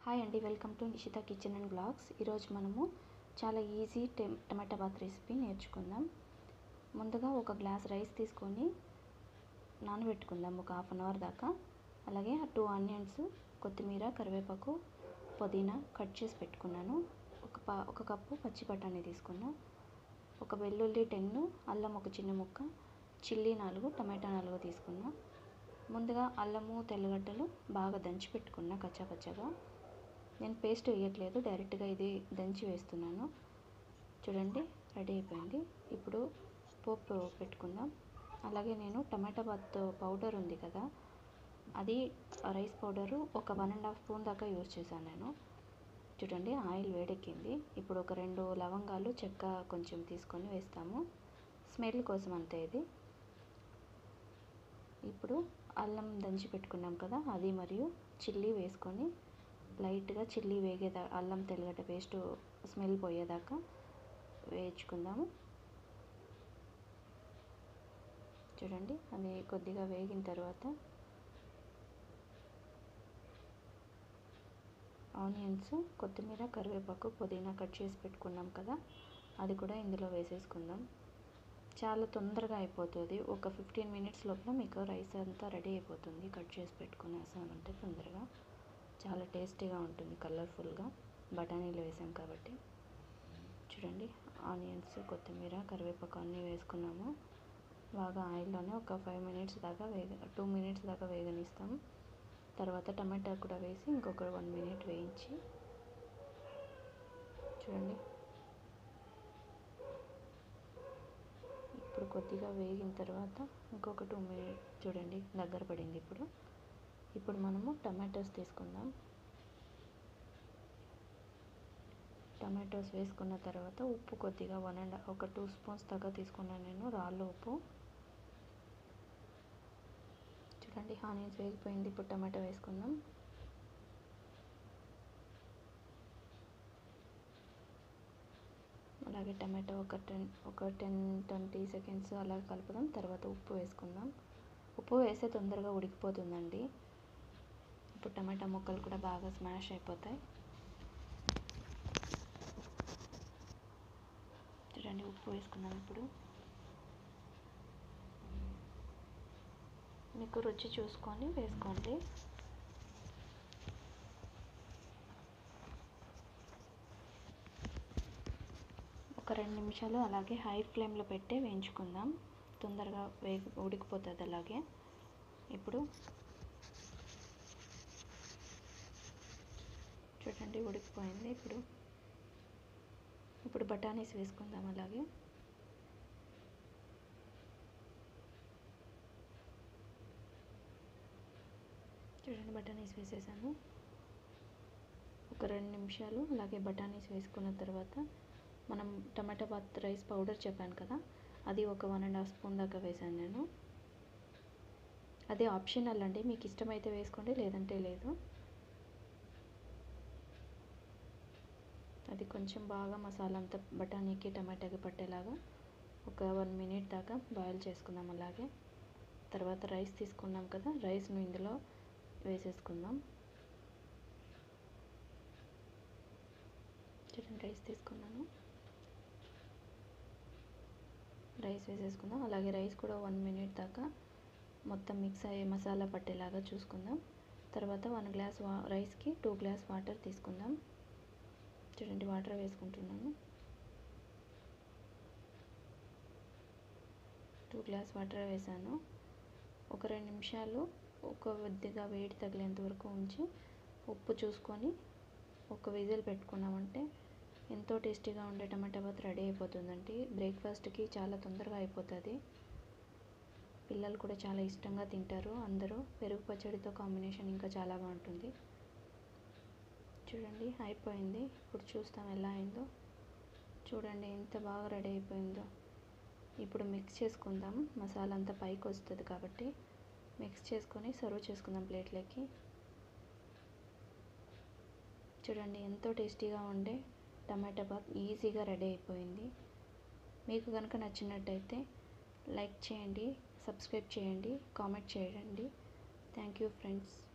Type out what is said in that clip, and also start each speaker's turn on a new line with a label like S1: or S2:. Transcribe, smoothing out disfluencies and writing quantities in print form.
S1: Hi అండి, welcome to Nishita kitchen and blogs. ఈరోజు మనము చాలా ఈజీ టమాటా బాత్ రెసిపీ నేర్చుకుందాం. ముందుగా ఒక గ్లాస్ రైస్ తీసుకొని నానబెట్టుకుందాం ఒక హాఫ్ అన్ అవర్ దాకా. అలాగే 2 ఆనియన్స్, కొత్తిమీర, కరివేపాకు, పుదీనా కట్ చేసి పెట్టుకున్నాను. ఒక కప్పు పచ్చి బఠానీ తీసుకున్నాను. ఒక వెల్లుల్లి 10, అల్లం ఒక చిన్న ముక్క, చిల్లీ 4, టమాటా 4 తీసుకున్నా. ముందుగా అల్లము తెల్లగడ్డలు బాగా దంచి పెట్టుకున్నా కచ్చాపచ్చగా. నేను పేస్ట్ వేయట్లేదు, డైరెక్ట్గా ఇది దంచి వేస్తున్నాను. చూడండి, రెడీ అయిపోయింది. ఇప్పుడు పోపు పెట్టుకుందాం. అలాగే నేను టమాటా బాత్ పౌడర్ ఉంది కదా, అది రైస్ పౌడరు ఒక 1.5 స్పూన్ దాకా యూజ్ చేశాను నేను. చూడండి, ఆయిల్ వేడెక్కింది. ఇప్పుడు ఒక 2 లవంగాలు, చెక్క కొంచెం తీసుకొని వేస్తాము, స్మెల్ కోసం అంతే ఇది. ఇప్పుడు అల్లం దంచి పెట్టుకున్నాం కదా, అది మరియు చిల్లీ వేసుకొని లైట్గా చిల్లీ అల్లం తెల్లగడ్డ పేస్ట్ స్మెల్ పోయేదాకా వేయించుకుందాము. చూడండి, అది కొద్దిగా వేగిన తర్వాత ఆనియన్స్, కొత్తిమీర, కరివేపాకు, పుదీనా కట్ చేసి పెట్టుకున్నాం కదా, అది కూడా ఇందులో వేసేసుకుందాం. చాలా తొందరగా అయిపోతుంది. ఒక 15 మినిట్స్ లోపల మీకు రైస్ అంతా రెడీ అయిపోతుంది. కట్ చేసి పెట్టుకునేసామంటే తొందరగా చాలా టేస్టీగా ఉంటుంది, కలర్ఫుల్గా. బఠానీలు వేసాం కాబట్టి. చూడండి, ఆనియన్స్, కొత్తిమీర, కరివేపాకు అన్నీ వేసుకున్నాము. బాగా ఆయిల్లోనే ఒక 5 మినిట్స్ దాకా 2 మినిట్స్ దాకా వేగనిస్తాం. తర్వాత టమాటా కూడా వేసి ఇంకొక 1 మినిట్ వేయించి, చూడండి ఇప్పుడు కొద్దిగా వేగిన తర్వాత ఇంకొక 2 మినిట్స్, చూడండి దగ్గర పడింది. ఇప్పుడు మనము టమాటోస్ తీసుకుందాం. టమాటోస్ వేసుకున్న తర్వాత ఉప్పు కొద్దిగా ఒక 2 స్పూన్స్ దాకా తీసుకున్నాను నేను, రాళ్ళ ఉప్పు. చూడండి, ఆనియన్స్ వేగిపోయింది. ఇప్పుడు టమాటో వేసుకుందాం. అలాగే టమాటో ఒక 10-20 సెకండ్స్ అలా కలుపుదాం. తర్వాత ఉప్పు వేసుకుందాం. ఉప్పు వేస్తే తొందరగా ఉడికిపోతుందండి. ఇప్పుడు టమాటా ముక్కలు కూడా బాగా స్మాష్ అయిపోతాయి. చూడండి, ఉప్పు వేసుకుందాం. ఇప్పుడు మీకు రుచి చూసుకొని వేసుకోండి. ఒక 2 నిమిషాలు అలాగే హై ఫ్లేమ్లో పెట్టి వేయించుకుందాం. తొందరగా ఉడికిపోతుంది అలాగే. ఇప్పుడు చూడండి, ఉడికిపోయింది. ఇప్పుడు బఠానీస్ వేసుకుందాం. అలాగే చూడండి, బఠానీస్ వేసేసాను. ఒక 2 నిమిషాలు అలాగే బఠానీస్ వేసుకున్న తర్వాత మనం టమాటా బాత్ రైస్ పౌడర్ చెప్పాను కదా, అది ఒక 1.5 స్పూన్ దాకా వేసాను నేను. అది ఆప్షనల్ అండి, మీకు ఇష్టమైతే వేసుకోండి, లేదంటే లేదు. అది కొంచెం బాగా మసాలా అంతా బఠానీకి, టమాటాకి పట్టేలాగా ఒక 1 మినిట్ దాకా బాయిల్ చేసుకుందాం. అలాగే తర్వాత రైస్ తీసుకున్నాం కదా, రైస్ను ఇందులో వేసేసుకుందాం. చూడండి, రైస్ తీసుకున్నాను. రైస్ వేసేసుకుందాం. అలాగే రైస్ కూడా 1 మినిట్ దాకా మొత్తం మిక్స్ అయ్యే మసాలా పట్టేలాగా చూసుకుందాం. తర్వాత 1 గ్లాస్ రైస్కి 2 గ్లాస్ వాటర్ తీసుకుందాం. చూడండి, వాటర్ వేసుకుంటున్నాను. 2 గ్లాస్ వాటర్ వేసాను. ఒక 2 నిమిషాలు కొద్దిగా వేడి తగిలేంత వరకు ఉంచి ఉప్పు చూసుకొని ఒక విజిల్ పెట్టుకున్నామంటే ఎంతో టేస్టీగా ఉండే టమాటా బాత్ రెడీ అయిపోతుందండి. బ్రేక్ఫాస్ట్కి చాలా తొందరగా అయిపోతుంది. పిల్లలు కూడా చాలా ఇష్టంగా తింటారు అందరూ. పెరుగు పచ్చడితో కాంబినేషన్ ఇంకా చాలా బాగుంటుంది. చూడండి, అయిపోయింది. ఇప్పుడు చూస్తాం ఎలా అయిందో. చూడండి, ఎంత బాగా రెడీ అయిపోయిందో. ఇప్పుడు మిక్స్ చేసుకుందాం. మసాలా అంతా పైకి వస్తుంది కాబట్టి మిక్స్ చేసుకొని సర్వ్ చేసుకుందాం ప్లేట్లోకి. చూడండి, ఎంతో టేస్టీగా ఉండే టమాటా బాత్ ఈజీగా రెడీ అయిపోయింది. మీకు కనుక నచ్చినట్టయితే లైక్ చేయండి, సబ్స్క్రైబ్ చేయండి, కామెంట్ చేయండి. Thank you friends.